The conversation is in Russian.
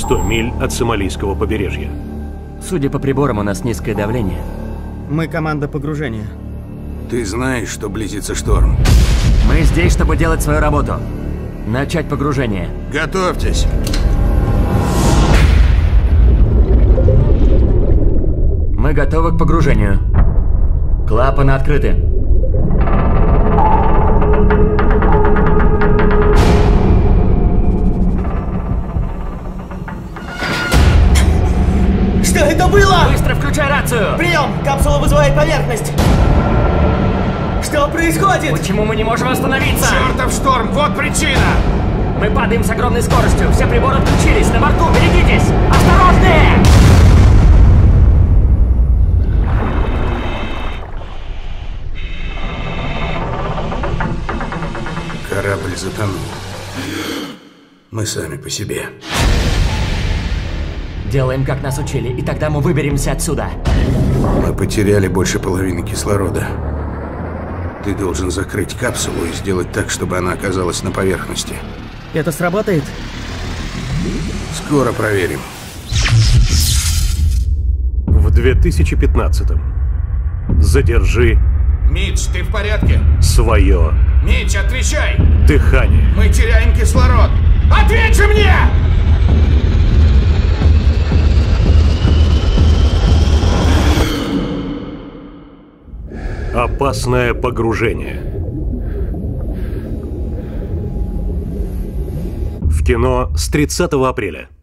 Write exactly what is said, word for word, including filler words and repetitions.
сто миль от сомалийского побережья. Судя по приборам, у нас низкое давление. Мы команда погружения. Ты знаешь, что близится шторм. Мы здесь, чтобы делать свою работу. Начать погружение. Готовьтесь. Мы готовы к погружению. Клапаны открыты. Что это было? Быстро включай рацию! Прием! Капсула вызывает поверхность! Что происходит? Почему мы не можем остановиться? Чертов шторм, вот причина! Мы падаем с огромной скоростью. Все приборы отключились. На борту, берегитесь! Осторожнее! Корабль затонул. Мы сами по себе. Делаем, как нас учили, и тогда мы выберемся отсюда. Мы потеряли больше половины кислорода. Ты должен закрыть капсулу и сделать так, чтобы она оказалась на поверхности. Это сработает? Скоро проверим. В две тысячи пятнадцатом. Задержи Митч, ты в порядке? свое Митч, отвечай! дыхание. Мы теряем кислород! Ответь же мне! Опасное погружение. В кино с тридцатого апреля.